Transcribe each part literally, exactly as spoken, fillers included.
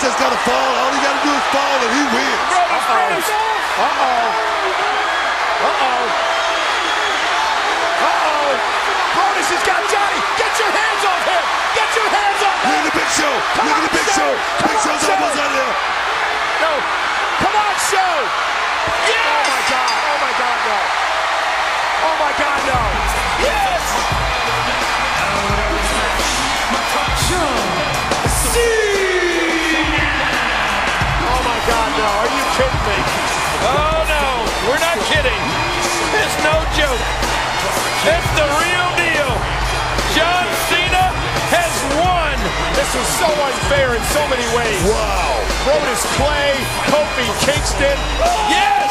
just got to fall. All he got to do is fall, and he wins. Uh-oh. Uh-oh. Uh-oh. Uh-oh. Brodus has got Johnny. Get your hands off him. Get your hands off him. Look at the Big Show. Come Look on, at the Big Show. Show. Come Big on, Show's Show. almost out of there. No. Come on, Show. Yes. Oh, my God. Oh, my God, no. Oh, my God, no. Yes. Oh, my God, no. Are you kidding me? Oh, no. We're not kidding. It's no joke. It's the real deal. John Cena has won. This was so unfair in so many ways. Wow. Brodus Clay, Kofi Kingston. Yes!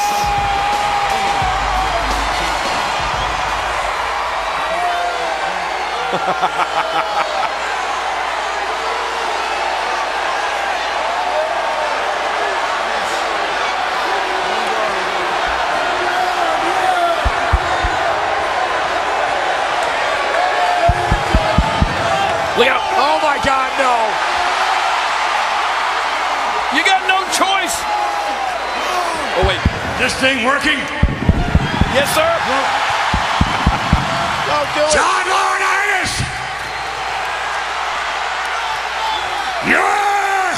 Look out. Oh my God, no. You got no choice. Oh, wait. This thing working? Yes, sir. Don't do it. John Laurinaitis! You're...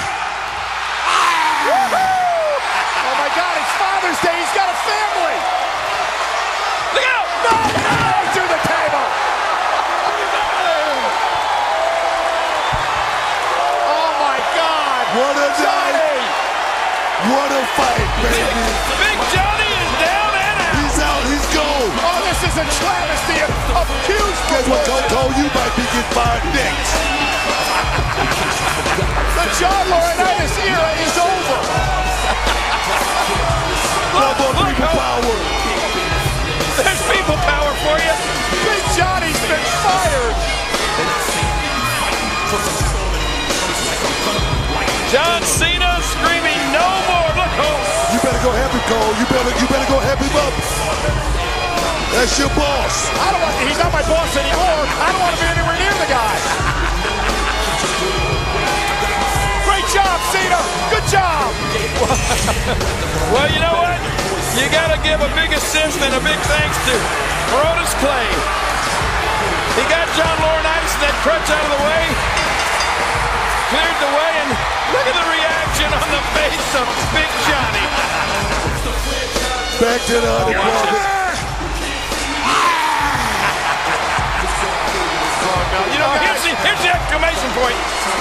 Oh my God, it's Father's Day. He's got a family. Look out. No, no, through the table. Oh my God. What a Johnny. night. What a fight, baby. Big Johnny is down and out. He's out. He's gone. Oh, this is a travesty of, of huge Guess what, proportions. Coco? You might be getting fired next. The John Laurinaitis era is over. Love on look, people oh. power. There's people power for you. Big Johnny's been fired. John Cena screaming no more. Look, oh. You better go help him, Cole. You better, you better go help him up. That's your boss. I don't want, he's not my boss anymore. I don't want to be anywhere near the guy. Great job, Cena. Good job. Well, you know what? You got to give a big assist and a big thanks to Brodus Clay. He got John Laurinaitis and that crutch out of the way. Cleared the way, and look at the reaction on the face of Big Johnny. Back to the other brother. You know, here's the, here's the exclamation point.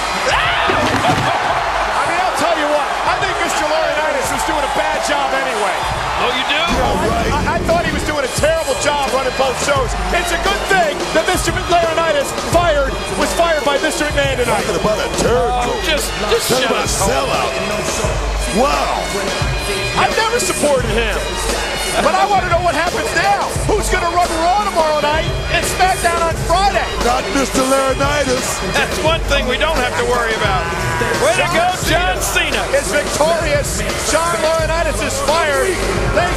I mean, I'll tell you what. I think Mister Laurinaitis was doing a bad job anyway. Oh, you do? I, I thought he was doing a terrible job running both shows. It's a good thing that Mister Laurinaitis fired was fired by Mister McMahon tonight. Talking about a turd. Oh, just, just Talking shut about a up. sellout. Wow. I've never supported him. But I want to know what happens now. Who's going to run Raw tomorrow night and SmackDown on Friday? Not Mister Laurinaitis. That's one thing we don't have to worry about. Way to go, John Cena. Is victorious. John Laurinaitis is fired. They